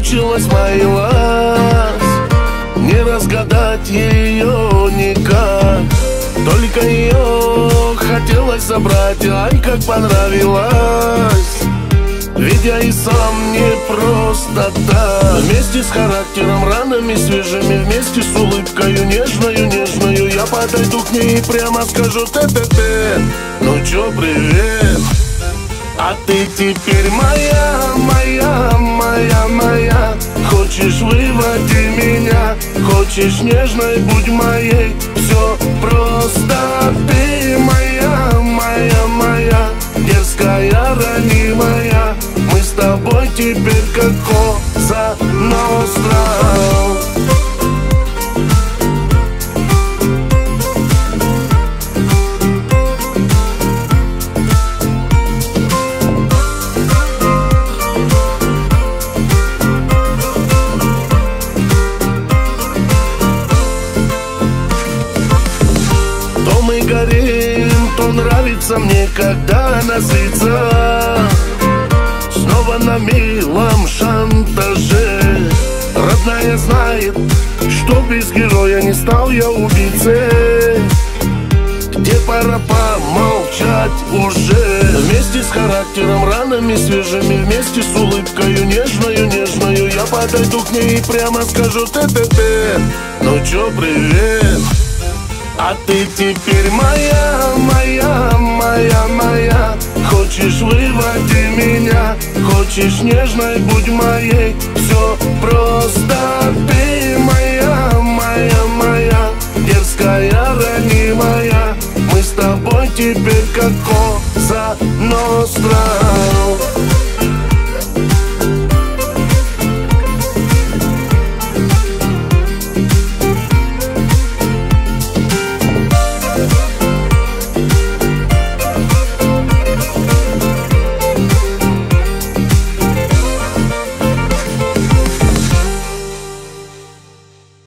маялась, не разгадать ее никак. Только ее хотелось забрать, ай, как понравилось. Ведь я и сам не просто так. Вместе с характером, ранами свежими, вместе с улыбкою нежною я подойду к ней и прямо скажу: те-те-те, ну чё, привет. А ты теперь моя, моя, моя, моя. Хочешь, выводи меня, хочешь, нежной будь моей. Все просто ты моя, моя, моя, дерзкая, ранимая. Мы с тобой теперь как Коза Ностра. Мы горим, то нравится мне, когда она злится. Снова на милом шантаже. Родная знает, что без героя не стал я убийцей. Где пора помолчать уже. Вместе с характером, ранами свежими, вместе с улыбкою нежною я подойду к ней и прямо скажу: те-те-те, ну чё, привет. А ты теперь моя, моя, моя, моя. Хочешь, выводи меня, хочешь, нежной будь моей. Все просто ты моя, моя, моя, дерзкая, ранимая. Мы с тобой теперь как Коза Ностра.